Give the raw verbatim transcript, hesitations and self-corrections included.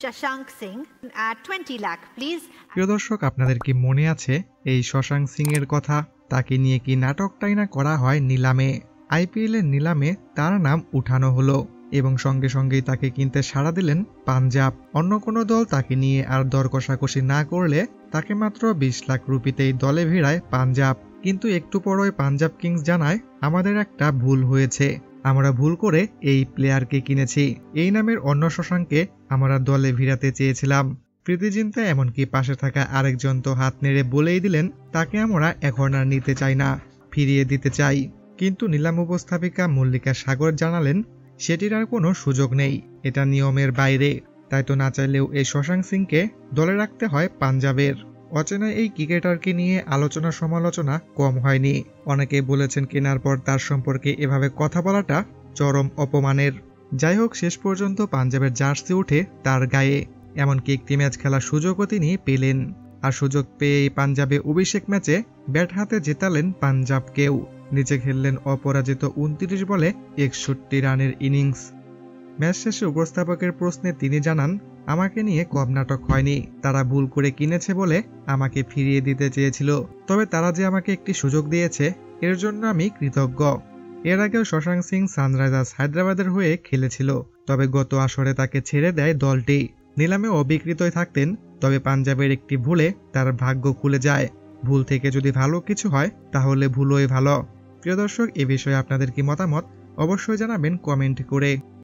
Shashank Singh at twenty lakh, please. প্রিয় দর্শক, আপনাদের কি মনে আছে এই শশাঙ্ক সিং এর কথা? তাকে নিয়ে কি নাটকটাই না করা হয় নিলামে। আইপিএল এর নিলামে তার নাম উঠানো হলো এবং সঙ্গে সঙ্গেই তাকে কিনতে সাড়া দিলেন পাঞ্জাব। অন্য কোনো দল তাকে নিয়ে আর দর কষাকষি না করলে তাকে মাত্র বিশ লাখ রুপিতেই দলে ভিড়ায় পাঞ্জাব। কিন্তু একটু পরই পাঞ্জাব কিংস জানায়, আমাদের একটা ভুল হয়েছে, আমরা ভুল করে এই প্লেয়ারকে কিনেছি। এই নামের অন্য শশাঙ্ককে আমরা দলে ভিড়াতে চেয়েছিলাম। প্রীতি জিন্তা এমনকি পাশে থাকা আরেকজন তো হাত নেড়ে বলেই দিলেন, তাকে আমরা এখন আর নিতে চাই না, ফিরিয়ে দিতে চাই। কিন্তু নিলাম উপস্থাপিকা মল্লিকা সাগর জানালেন, সেটির আর কোনো সুযোগ নেই, এটা নিয়মের বাইরে। তাই তো না চাইলেও এই শশাঙ্ক সিংকে দলে রাখতে হয় পাঞ্জাবের। অচেনা এই ক্রিকেটারকে নিয়ে আলোচনা সমালোচনা কম হয়নি। অনেকে বলেছেন কেনার পর তার সম্পর্কে এভাবে কথা বলাটা চরম অপমানের। যাই হোক, শেষ পর্যন্ত পাঞ্জাবের জার্সি উঠে তার গায়ে, এমনকি একটি ম্যাচ খেলার সুযোগও তিনি পেলেন। আর সুযোগ পেয়ে পাঞ্জাবে অভিষেক ম্যাচে ব্যাট হাতে জেতালেন পাঞ্জাবকেও। নিচে খেললেন অপরাজিত উনত্রিশ বলে একষট্টি রানের ইনিংস। ম্যাচ শেষে উপস্থাপকের প্রশ্নে তিনি জানান, আমাকে নিয়ে কম নাটক হয়নি, তারা ভুল করে কিনেছে বলে আমাকে ফিরিয়ে দিতে চেয়েছিল, তবে তারা যে আমাকে একটি সুযোগ দিয়েছে এর জন্য আমি কৃতজ্ঞ। এর আগেও শশাঙ্ক সিং সানরাইজার্স হায়দ্রাবাদের হয়ে খেলেছিল, তবে গত আসরে তাকে ছেড়ে দেয় দলটি। নিলামে অবিকৃতই থাকতেন, তবে পাঞ্জাবের একটি ভুলে তার ভাগ্য খুলে যায়। ভুল থেকে যদি ভালো কিছু হয় তাহলে ভুলই ভালো। প্রিয় দর্শক, এ বিষয়ে আপনাদের কি মতামত অবশ্যই জানাবেন কমেন্ট করে।